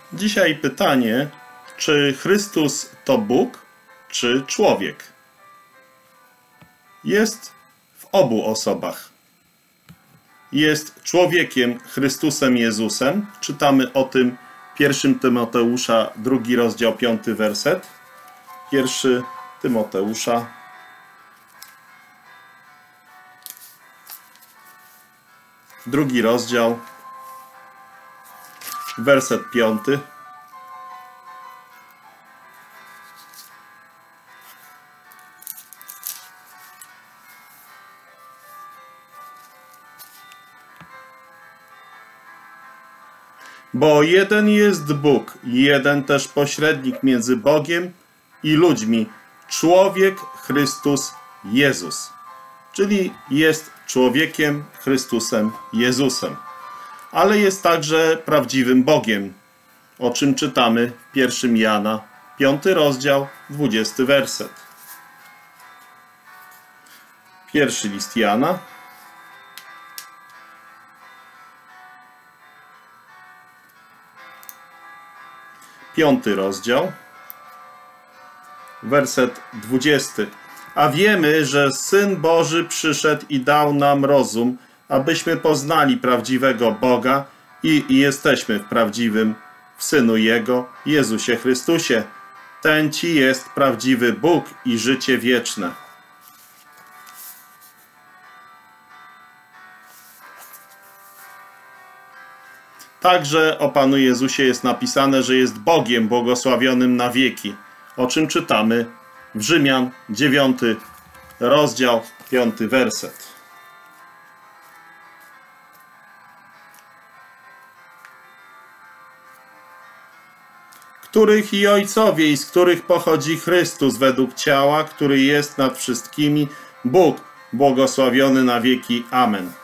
Dzisiaj pytanie, czy Chrystus to Bóg, czy człowiek? Jest w obu osobach. Jest człowiekiem, Chrystusem Jezusem. Czytamy o tym 1 Tymoteusza, 2 rozdział, 5 werset. 1 Tymoteusza, 2 rozdział, werset 5. Bo jeden jest Bóg, jeden też pośrednik między Bogiem i ludźmi, człowiek Chrystus Jezus. Czyli jest człowiekiem, Chrystusem Jezusem. Ale jest także prawdziwym Bogiem, o czym czytamy w 1 Jana, 5 rozdział, 20 werset. Pierwszy list Jana, 5 rozdział, werset 20. A wiemy, że Syn Boży przyszedł i dał nam rozum, abyśmy poznali prawdziwego Boga i jesteśmy w prawdziwym w Synu Jego, Jezusie Chrystusie. Ten Ci jest prawdziwy Bóg i życie wieczne. Także o Panu Jezusie jest napisane, że jest Bogiem błogosławionym na wieki, o czym czytamy w Rzymian 9 rozdział, 5 werset. Których i ojcowie, i z których pochodzi Chrystus według ciała, który jest nad wszystkimi, Bóg błogosławiony na wieki. Amen.